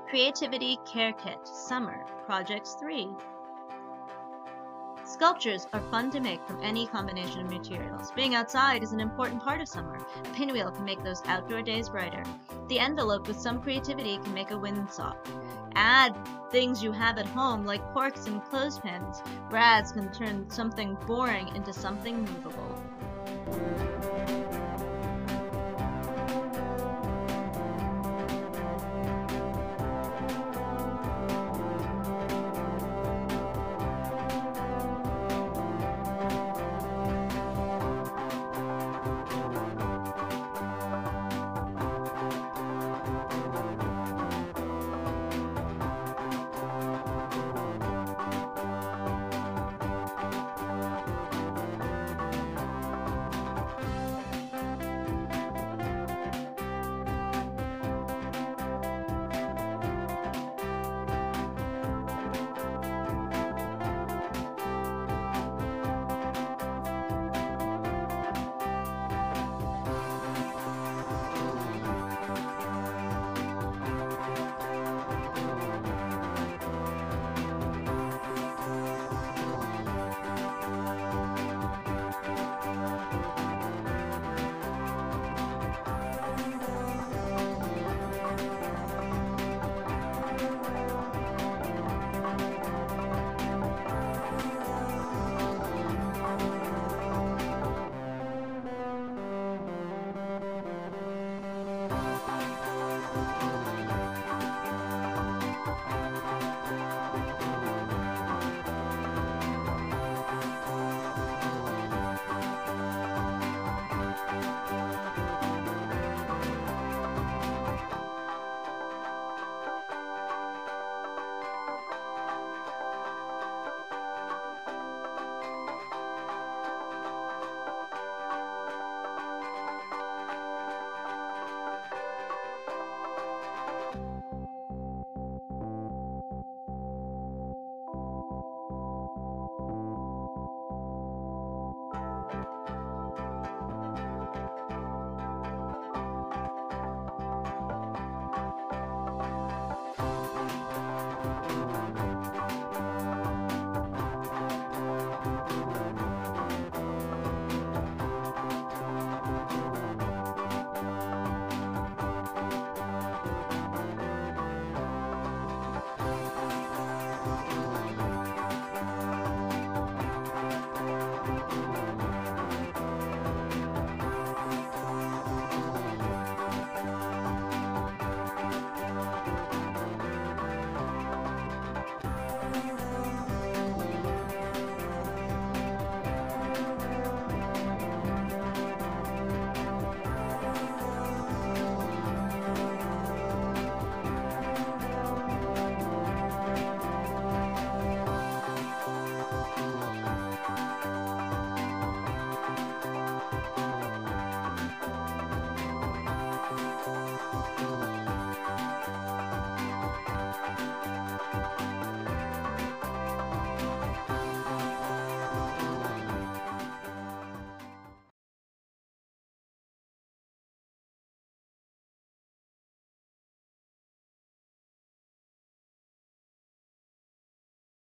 Creativity Care Kit Summer Projects 3. Sculptures are fun to make from any combination of materials. Being outside is an important part of summer. A pinwheel can make those outdoor days brighter. The envelope with some creativity can make a windsock. Add things you have at home like corks and clothespins. Brads can turn something boring into something movable.